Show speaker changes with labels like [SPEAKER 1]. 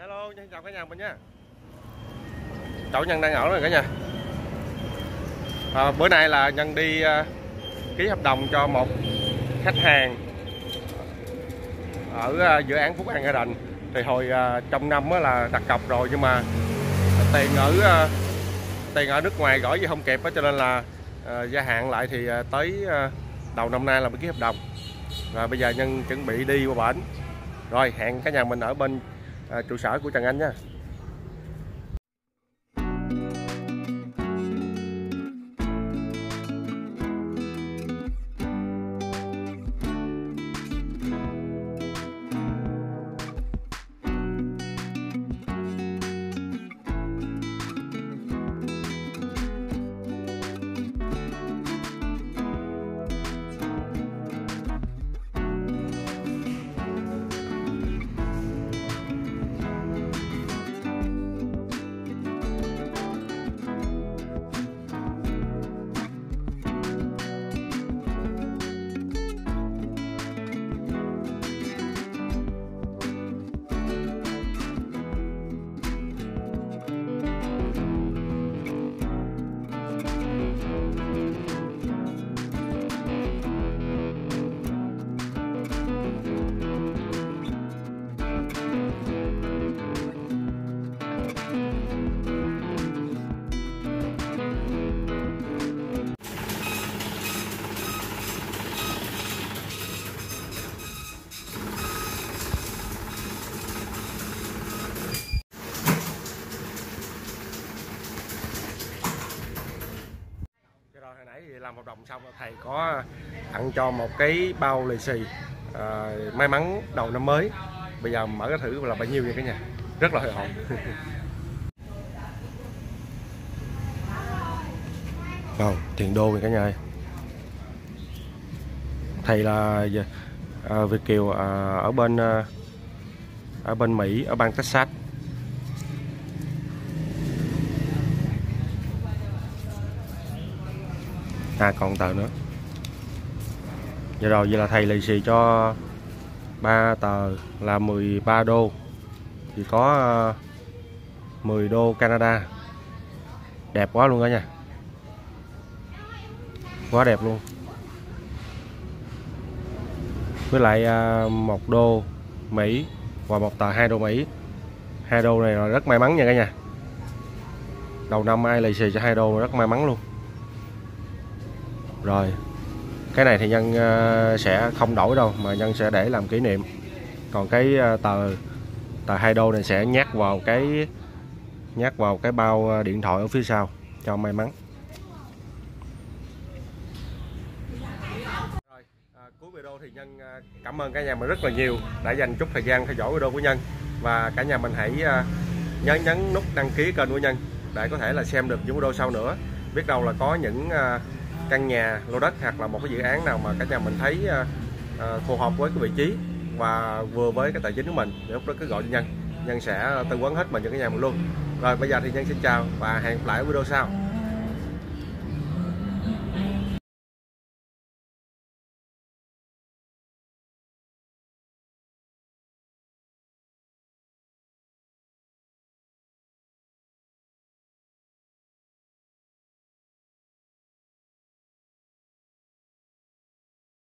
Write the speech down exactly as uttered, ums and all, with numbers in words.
[SPEAKER 1] Hello, xin chào cả nhà mình nha. Chỗ Nhân đang ở rồi cả nhà. À, bữa nay là Nhân đi uh, ký hợp đồng cho một khách hàng ở uh, dự án Phúc An Garden. Thì hồi uh, trong năm là đặt cọc rồi, nhưng mà tiền ở uh, tiền ở nước ngoài gửi gì không kịp đó, cho nên là uh, gia hạn lại thì uh, tới uh, đầu năm nay là mới ký hợp đồng. Rồi bây giờ Nhân chuẩn bị đi qua bển. Rồi hẹn cả nhà mình ở bên uh, trụ sở của Trần Anh nha. Hồi nãy thì làm hợp đồng xong, thầy có tặng cho một cái bao lì xì à, may mắn đầu năm mới. Bây giờ mở cái thử là bao nhiêu vậy cả nhà, rất là hồi hộp. Wow, tiền đô vậy cả nhà ơi. Thầy là à, Việt kiều à, ở bên à, ở bên Mỹ, ở bang Texas. À còn tờ nữa. Vậy rồi, vậy là thầy lì xì cho ba tờ là mười ba đô. Thì có uh, mười đô Canada. Đẹp quá luôn cả nha. Quá đẹp luôn. Với lại uh, một đô Mỹ và một tờ hai đô Mỹ. Hai đô này là rất may mắn nha cả nhà. Đầu năm ai lì xì cho hai đô rất may mắn luôn. Rồi cái này thì Nhân sẽ không đổi đâu, mà Nhân sẽ để làm kỷ niệm. Còn cái tờ tờ hai đô này sẽ nhét vào cái nhét vào cái bao điện thoại ở phía sau cho may mắn. Rồi à, cuối video thì Nhân cảm ơn cả nhà mình rất là nhiều đã dành chút thời gian theo dõi video của Nhân, và cả nhà mình hãy nhớ nhấn nút đăng ký kênh của Nhân để có thể là xem được những video sau nữa. Biết đâu là có những căn nhà, lô đất hoặc là một cái dự án nào mà cả nhà mình thấy uh, uh, phù hợp với cái vị trí và vừa với cái tài chính của mình, thì lúc đó cứ gọi cho Nhân. Nhân sẽ tư vấn hết mình cho cả nhà mình luôn. Rồi bây giờ thì Nhân xin chào và hẹn gặp lại ở video sau.